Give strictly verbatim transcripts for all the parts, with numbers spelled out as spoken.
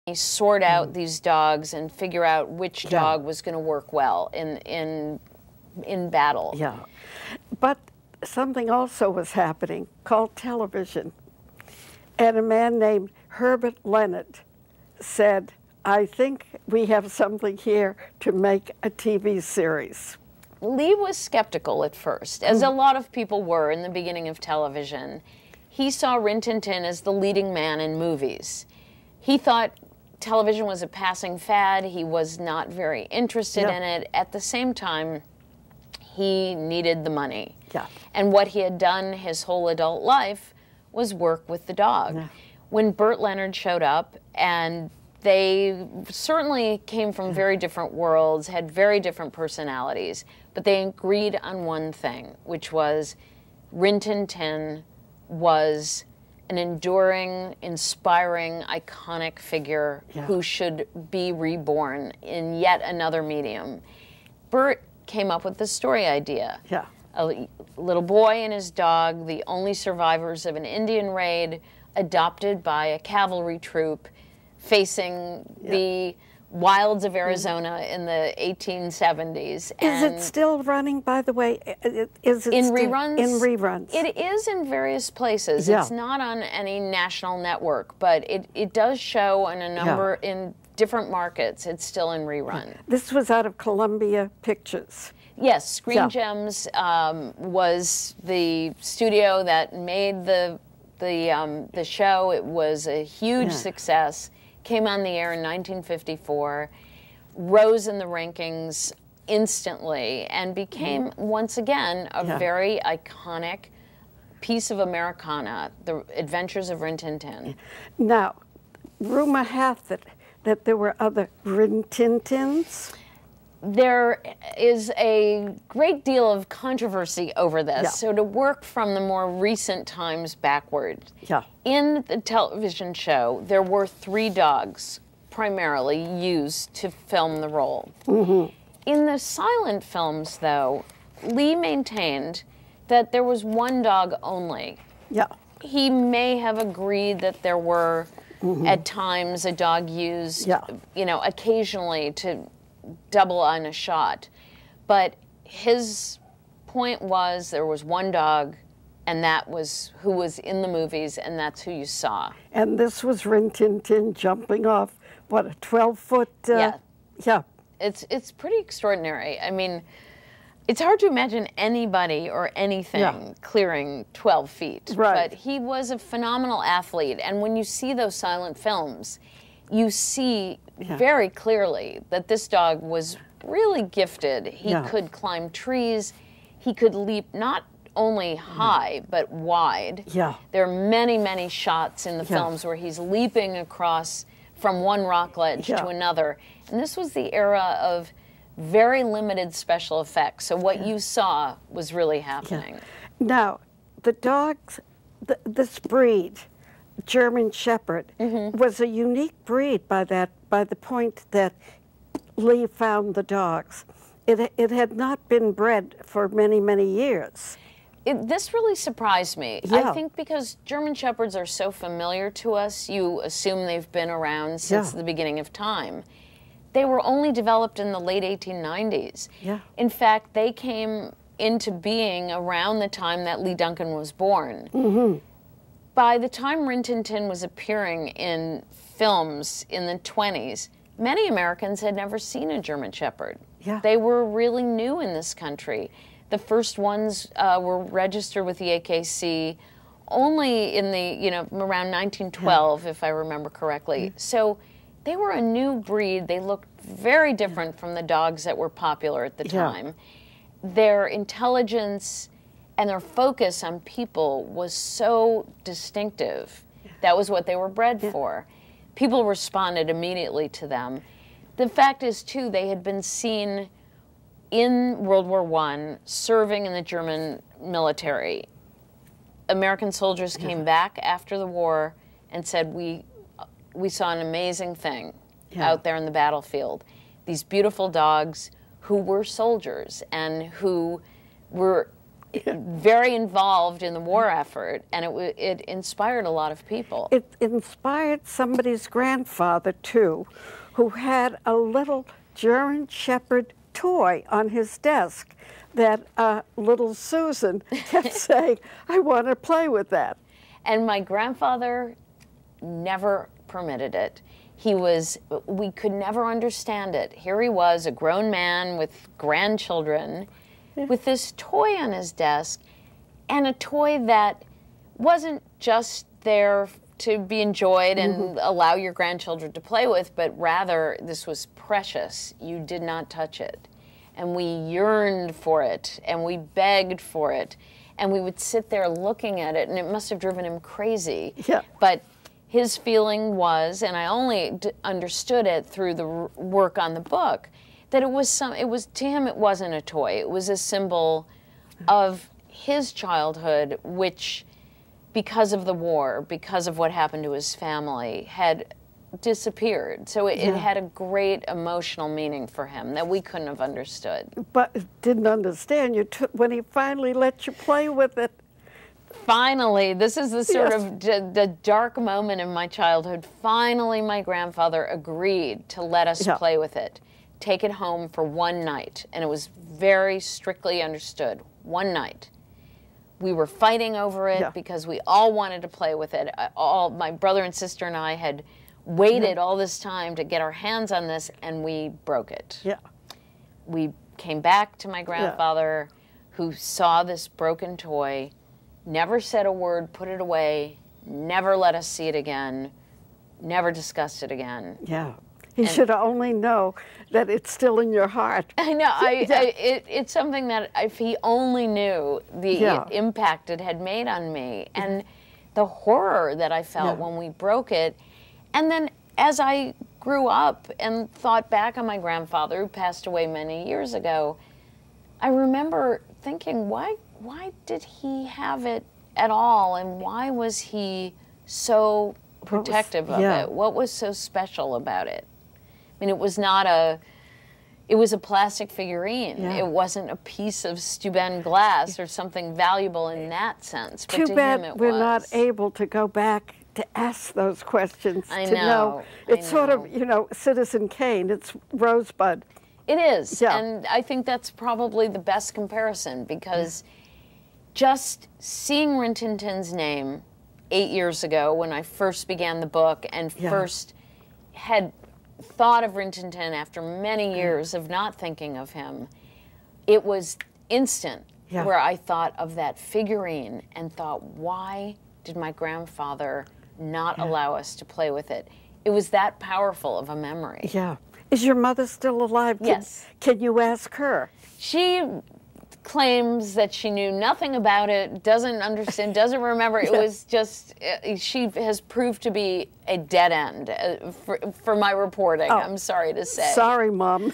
sort out mm. these dogs and figure out which yeah. dog was going to work well in in in battle. Yeah, but something also was happening called television, and a man named Herbert Leonard said, "I think we have something here to make a T V series." Lee was skeptical at first, as mm. a lot of people were in the beginning of television. He saw Rin Tin Tin as the leading man in movies. He thought television was a passing fad. He was not very interested yeah. in it. At the same time, he needed the money. Yeah. And what he had done his whole adult life was work with the dog. Yeah. When Burt Leonard showed up, and they certainly came from very different worlds, had very different personalities, but they agreed on one thing, which was Rin Tin Tin was an enduring, inspiring, iconic figure yeah. who should be reborn in yet another medium. Burt came up with the story idea. Yeah. A little boy and his dog, the only survivors of an Indian raid, adopted by a cavalry troop, facing yeah. the wilds of Arizona in the eighteen seventies. Is it still running, by the way? Is it in still, reruns? In reruns. It is in various places. Yeah. It's not on any national network, but it, it does show in a number, yeah. in different markets. It's still in rerun. This was out of Columbia Pictures. Yes, Screen yeah. Gems um, was the studio that made the, the, um, the show. It was a huge yeah. success. Came on the air in nineteen fifty-four, rose in the rankings instantly, and became, mm. once again, a yeah. very iconic piece of Americana, The Adventures of Rin Tin Tin. Now, rumor hath it that there were other Rin Tin Tins? There is a great deal of controversy over this, yeah. so to work from the more recent times backward. Yeah. In the television show, there were three dogs primarily used to film the role. Mm-hmm. In the silent films, though, Lee maintained that there was one dog only. Yeah. He may have agreed that there were, mm-hmm. at times, a dog used, yeah. you know, occasionally to double on a shot. But his point was there was one dog, and that was who was in the movies, and that's who you saw. And this was Rin Tin Tin jumping off, what, a twelve foot? Uh, yeah. Yeah. It's, it's pretty extraordinary. I mean, it's hard to imagine anybody or anything yeah. clearing twelve feet. Right. But he was a phenomenal athlete. And when you see those silent films, you see yeah. very clearly that this dog was really gifted. He yeah. could climb trees. He could leap not only high, but wide. Yeah. There are many, many shots in the yeah. films where he's leaping across from one rock ledge yeah. to another. And this was the era of very limited special effects. So what yeah. you saw was really happening. Yeah. Now, the dogs, th this breed, German Shepherd, mm-hmm. was a unique breed by that by the point that Lee found the dogs. It, it had not been bred for many, many years. It, this really surprised me. Yeah. I think because German Shepherds are so familiar to us, you assume they've been around since yeah. the beginning of time. They were only developed in the late eighteen nineties. Yeah. In fact, they came into being around the time that Lee Duncan was born. Mm-hmm. By the time Rin Tin Tin was appearing in films in the twenties, many Americans had never seen a German Shepherd. Yeah. They were really new in this country. The first ones uh, were registered with the A K C only in the, you know, around nineteen twelve, yeah. if I remember correctly. Mm-hmm. So they were a new breed. They looked very different from the dogs that were popular at the yeah. time. Their intelligence and their focus on people was so distinctive. That was what they were bred yeah. for. People responded immediately to them. The fact is, too, they had been seen in World War One serving in the German military. American soldiers came yeah. back after the war and said, we, we saw an amazing thing yeah. out there in the battlefield. These beautiful dogs who were soldiers and who were very involved in the war effort, and it, it inspired a lot of people. It inspired somebody's grandfather, too, who had a little German Shepherd toy on his desk that uh, little Susan kept saying, I want to play with that. And my grandfather never permitted it. He was, we could never understand it. Here he was, a grown man with grandchildren, with this toy on his desk, and a toy that wasn't just there to be enjoyed and mm-hmm. allow your grandchildren to play with, but rather this was precious. You did not touch it. And we yearned for it, and we begged for it, and we would sit there looking at it, and it must have driven him crazy. Yeah. But his feeling was, and I only d understood it through the r work on the book, that it was some, it was, to him it wasn't a toy, it was a symbol of his childhood, which, because of the war, because of what happened to his family, had disappeared. So it, yeah. it had a great emotional meaning for him that we couldn't have understood. But didn't understand you took when he finally let you play with it. Finally, this is the sort Yes. of d the dark moment in my childhood. Finally, my grandfather agreed to let us Yeah. play with it, take it home for one night, and it was very strictly understood. One night. We were fighting over it Yeah. because we all wanted to play with it. I- All my brother and sister and I had waited all this time to get our hands on this, and we broke it. Yeah. We came back to my grandfather, who saw this broken toy, never said a word, put it away, never let us see it again, never discussed it again. Yeah. He should only know that it's still in your heart. I know. I, Yeah. I, it, it's something that if he only knew the Yeah. impact it had made on me, and the horror that I felt Yeah. when we broke it. And then as I grew up and thought back on my grandfather, who passed away many years ago, I remember thinking, why, why did he have it at all, and why was he so protective was- of yeah. it? What was so special about it? I mean, it was not a, it was a plastic figurine. Yeah. It wasn't a piece of Steuben glass or something valuable in that sense. But Too to bad him it we're was. not able to go back to ask those questions. I to know, I It's sort of, know. you know, Citizen Kane, it's Rosebud. It is, Yeah. and I think that's probably the best comparison, because just seeing Rin Tin Tin's name eight years ago when I first began the book and Yeah. first had thought of Rin Tin Tin after many years of not thinking of him, it was instant Yeah. where I thought of that figurine and thought, why did my grandfather not allow us to play with it? It was that powerful of a memory. Yeah. Is your mother still alive? Can- Yes. Can you ask her? She claims that she knew nothing about it, doesn't understand, doesn't remember. It Yeah. was just, uh, she has proved to be a dead end uh, for, for my reporting, Oh. I'm sorry to say. Sorry, Mom.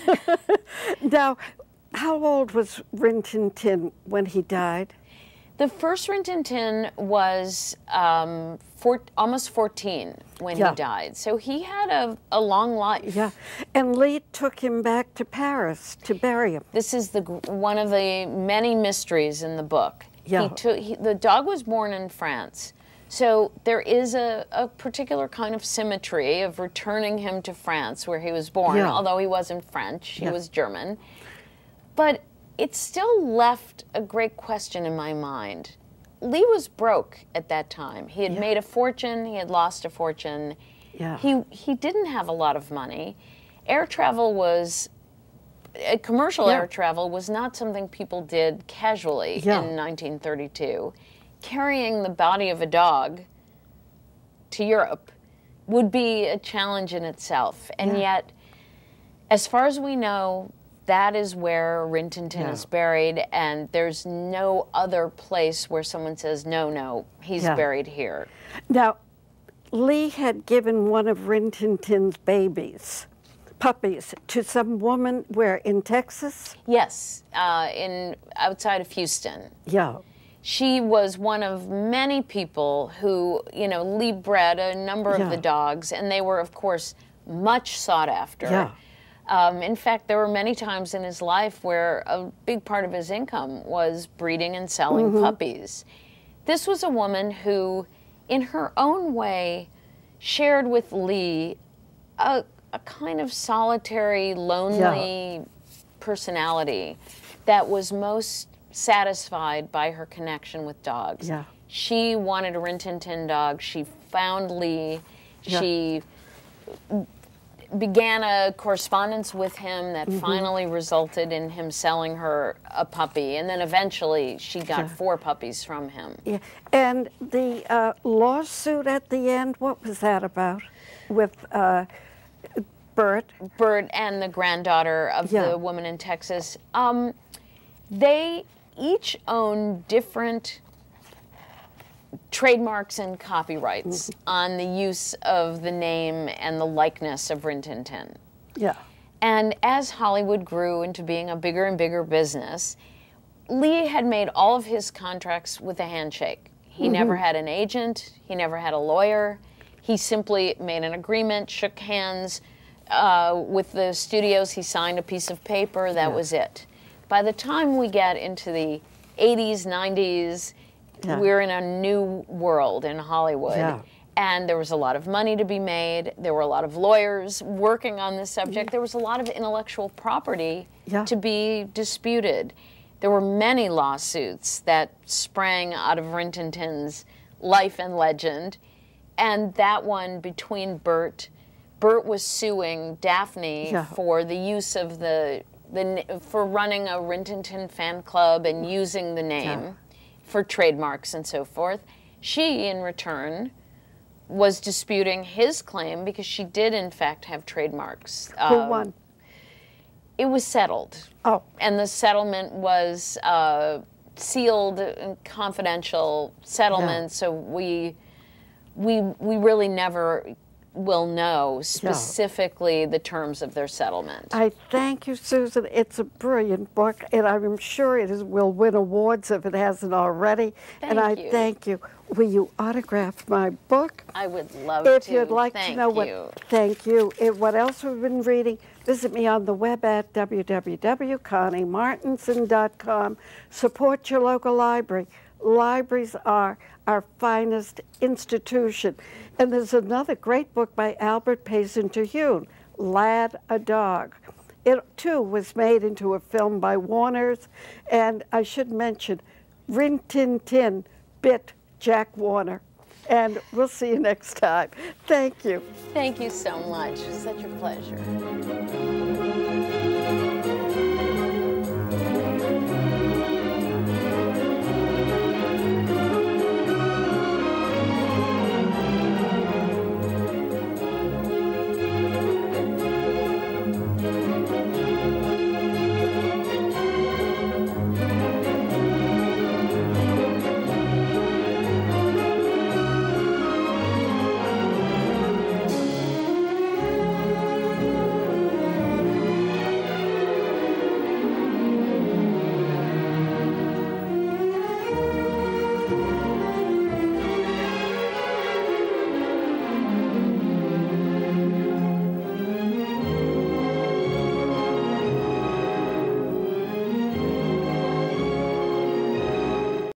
Now, how old was Rin Tin Tin when he died? The first Rin Tin Tin was um, four, almost fourteen when Yeah. he died. So he had a, a long life. Yeah. And Lee took him back to Paris to bury him. This is the gr- one of the many mysteries in the book. Yeah. He took, he, the dog was born in France. So there is a, a particular kind of symmetry of returning him to France where he was born, Yeah. although he wasn't French, he Yeah. was German. But it still left a great question in my mind. Lee was broke at that time. He had Yeah. made a fortune, he had lost a fortune. Yeah. He, he didn't have a lot of money. Air travel was, uh, commercial Yeah. air travel was not something people did casually Yeah. in nineteen thirty-two. Carrying the body of a dog to Europe would be a challenge in itself. And Yeah. yet, as far as we know, that is where Rin Tin Tin Yeah. is buried, and there's no other place where someone says, no, no, he's Yeah. buried here. Now, Lee had given one of Rin Tin Tin's babies, puppies, to some woman where, in Texas? Yes, uh, in outside of Houston. Yeah. She was one of many people who, you know, Lee bred a number Yeah. of the dogs, and they were, of course, much sought after. Yeah. Um, in fact, there were many times in his life where a big part of his income was breeding and selling mm-hmm. puppies. This was a woman who, in her own way, shared with Lee a, a kind of solitary, lonely yeah. personality that was most satisfied by her connection with dogs. Yeah. She wanted a Rin Tin Tin dog. She found Lee. Yeah. She began a correspondence with him that mm-hmm. finally resulted in him selling her a puppy, and then eventually she got yeah. four puppies from him. Yeah, and the uh, lawsuit at the end, what was that about with uh, Bert? Bert and the granddaughter of yeah. the woman in Texas. Um, they each own different trademarks and copyrights mm-hmm. on the use of the name and the likeness of Rin Tin Tin. Yeah. And as Hollywood grew into being a bigger and bigger business, Lee had made all of his contracts with a handshake. He mm-hmm. never had an agent. He never had a lawyer. He simply made an agreement, shook hands uh, with the studios. He signed a piece of paper. That yeah. was it. By the time we get into the eighties, nineties, yeah. we're in a new world in Hollywood. Yeah. And there was a lot of money to be made. There were a lot of lawyers working on this subject. There was a lot of intellectual property yeah. to be disputed. There were many lawsuits that sprang out of Rin Tin Tin's life and legend. And that one between Bert, Bert was suing Daphne yeah. for the use of the, the, for running a Rin Tin Tin fan club and using the name yeah. for trademarks and so forth. She, in return, was disputing his claim because she did, in fact, have trademarks. Who um, won? It was settled. Oh. And the settlement was uh, sealed, and confidential settlement, yeah. so we, we, we really never will know specifically yeah. the terms of their settlement. I thank you, Susan. It's a brilliant book, and I'm sure it is, will win awards if it hasn't already. Thank and I you. thank you. Will you autograph my book? I would love if to. If you'd like thank to know you. what, thank you. And what else we've been reading, visit me on the web at w w w dot connie martinson dot com. Support your local library. Libraries are our finest institution. And there's another great book by Albert Payson Terhune, Lad, a Dog. It, too, was made into a film by Warner's. And I should mention, Rin Tin Tin bit Jack Warner. And we'll see you next time. Thank you. Thank you so much. Such a pleasure.